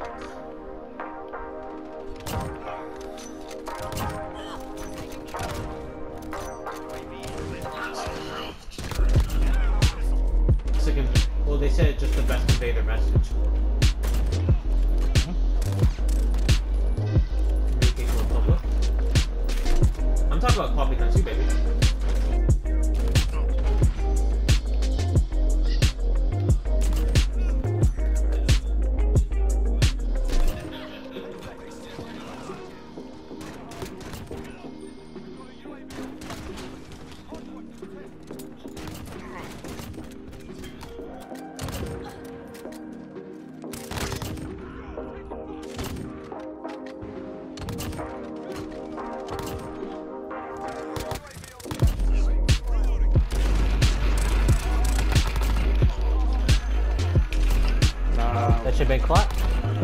Second, well, they said it's just the best convey their message. I'm talking about coffee time too, baby. That should be clapped.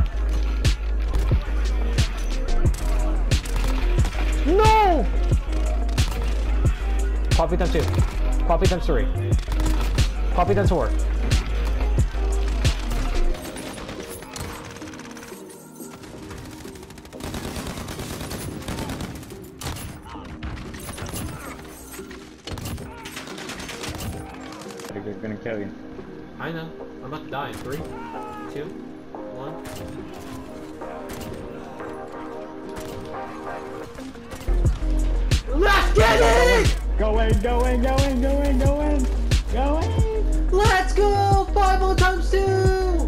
No! Coffee times 2. Coffee times 3. Coffee times 4. They're gonna kill you. I know. I'm about to die in 3, 2, 1. Let's get it! Go in, go in, go in, go in, go in, go in! Let's go! 5 more times 2!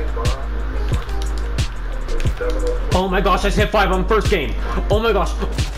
Oh my gosh, I just hit 5 on the first game. Oh my gosh.